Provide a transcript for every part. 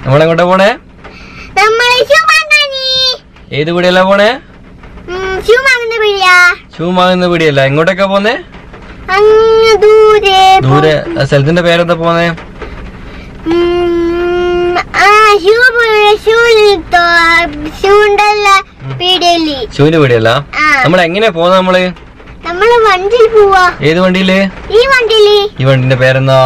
നമ്മളെങ്ങോട്ടാ പോണേ? ഏത് പീടിയല്ല പോണേ? ഷൂ വാങ്ങുന്ന പീടിയല്ല. എങ്ങോട്ടൊക്കെ പോന്നേ? ദൂരെ. സ്ഥലത്തിന്റെ പേരെന്താ പോന്നേ? ഷൂവിന്റെ പീടിയല്ല. നമ്മൾ എങ്ങനെയാ പോന്നെ? നമ്മള് വണ്ടിയിൽ പോവാ. ഏത് വണ്ടിയില്? ഈ വണ്ടിന്റെ പേരെന്താ?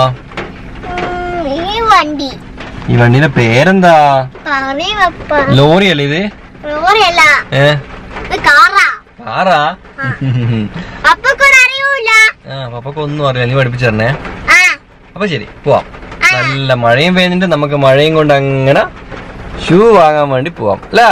ഈ വണ്ടിന്റെ പേരെന്താ? ലോറി അല്ലേ ഇത്? കാറാ? പപ്പക്ക് ഒന്നും അറിയില്ല. നീ പഠിപ്പിച്ചു തരണേ. അപ്പൊ ശരി, പോവാം. നല്ല മഴയും പെയ്യുന്നുണ്ട്. നമുക്ക് മഴയും കൊണ്ട് അങ്ങനെ ഷൂ വാങ്ങാൻ വേണ്ടി പോവാം അല്ലേ?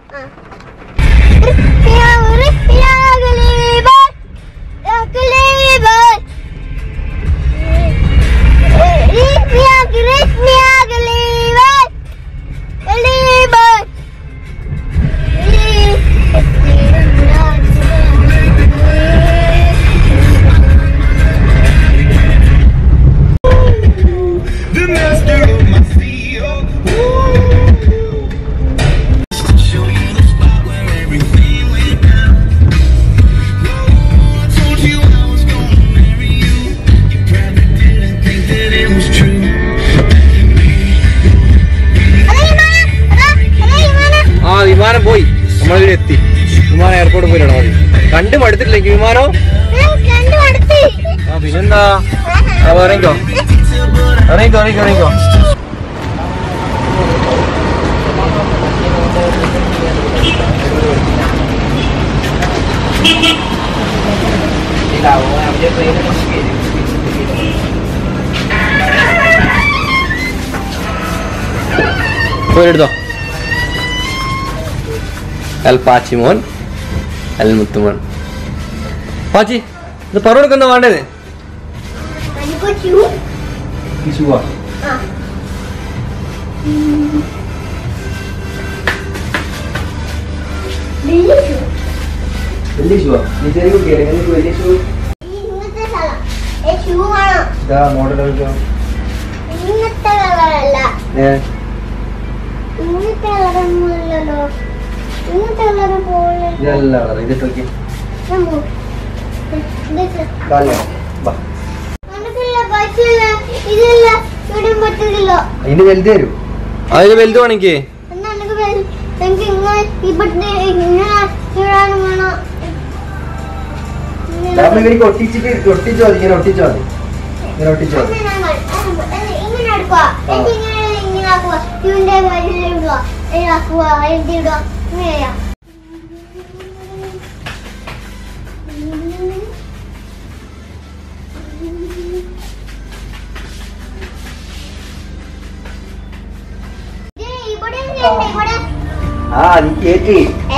വിമാനം പോയി. നമ്മളിവിടെ എത്തി. വിമാനം എയർപോർട്ട് പോയിട്ടാണോ? മതി. കണ്ടു മടുത്തിട്ടില്ലെങ്കിൽ വിമാനോ? പിന്നെന്താ? ഇറങ്ങിക്കോ. പോയെടുത്തോ. അൽ പാച്ചിമോൻ, അൽ മുത്തുമോൻ. പാച്ചി, ഇത് പറഞ്ഞെടുക്കുന്ന വേണ്ടത്? അതിന്റെ വലുത് തരും. അതിന് വലുത് വേണമെങ്കിൽ ഒട്ടിച്ചോ മതി. ഇങ്ങനെ ഒട്ടിച്ചോ മതി. ഇങ്ങനെ ഒട്ടിച്ചോ മതി. നീ കേറ്റി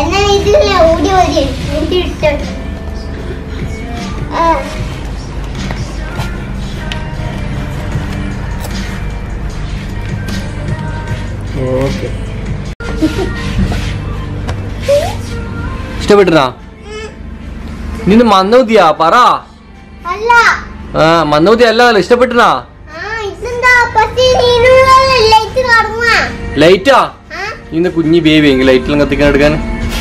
ഇഷ്ടപ്പെട്ടാ? നിന്ന് മന്നൂതിയാ പറ. മന്നൂതി അല്ല, ഇഷ്ടപ്പെട്ടാ? ലൈറ്റാ? ഇന്ന് കുഞ്ഞി ബേബി എങ്കിൽ ലൈറ്റിലും കത്തിക്കാൻ എടുക്കാൻ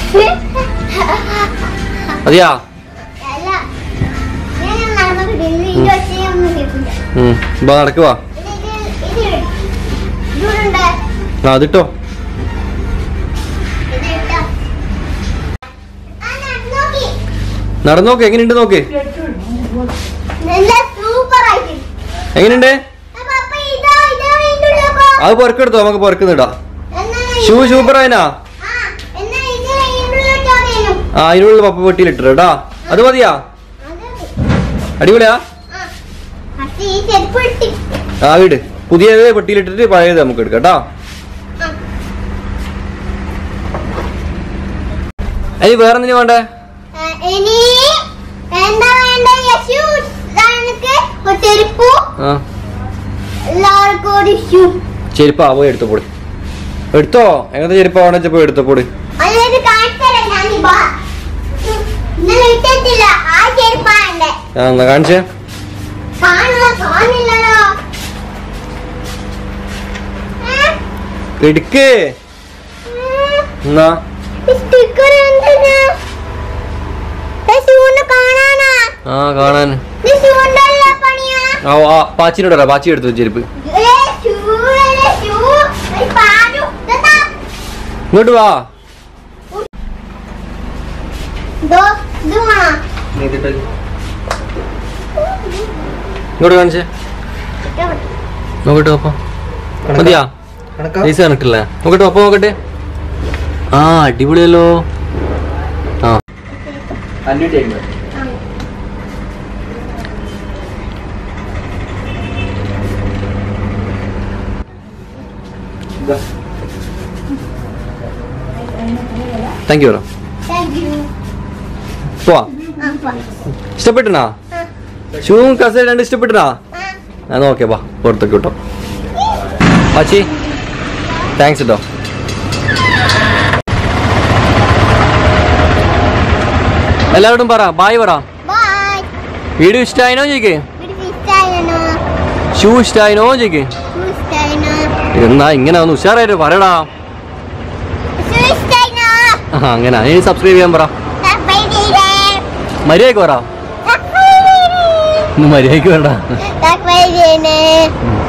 അതെയാ? നടക്കുവാ. അതിട്ടോ. നടന്നോക്ക്. എങ്ങനെയുണ്ട് നോക്ക്. എങ്ങനെയുണ്ട്? അത് പൊറക്കെടുത്തോ, നമുക്ക് പൊറക്കുന്നിടാം. ഷൂ സൂപ്പറായിനാ? അതിനുള്ള പപ്പ പെട്ടിയിലിട്ടാ. അത് മതിയാ? അടിപൊളിയാ? വീട് പുതിയത് പെട്ടിയിലിട്ടിട്ട് പഴയത് നമുക്ക് എടുക്കാം കേട്ടോ. അതിന് വേറെന്തിനു വേണ്ടേ? ചെരുപ്പാ പോയി എടുത്തോ പോടി. എടുത്തോ. എങ്ങനത്തെ ചെരുപ്പാ വേണ്ട പോയി എടുത്തോ പോടി. കാണിച്ചേ. എടുക്ക് എന്നാ ആ കാണാൻ പാച്ചിനോട് പറയാ പാച്ചി എടുത്തു ചെരുപ്പ് ഇങ്ങോട്ട് വാ ഇങ്ങോട്ട് കാണിച്ചേ നോക്കട്ടെ അപ്പൊ മതിയാ പൈസ കണക്കില്ലേ നോക്കട്ടെ അപ്പൊ നോക്കട്ടെ ആ അടിപൊളിയല്ലോ ആ താങ്ക് യു പോവാ ഇഷ്ടപ്പെട്ടാ ഷൂവും കസേര രണ്ട് ഇഷ്ടപ്പെട്ടാ എന്നാ ഓക്കെ വാ പുറത്തൊക്കെ കിട്ടോ പാച്ചി താങ്ക്സ് കേട്ടോ എല്ലാവരോടും പറ ബായ് പറ വീഡിയോ ഇഷ്ടമായിനോ ചോദിക്കേ ഷൂ ഇഷ്ടമായിനോ ചോദിക്കേ എന്നാ ഇങ്ങനെ ഒന്ന് ഉഷാറായിട്ട് പറയടാ അങ്ങനെ ഇനി സബ്സ്ക്രൈബ് ചെയ്യാൻ പറ മര്യാദക്ക് പറ മര്യാദക്ക് വേണ്ട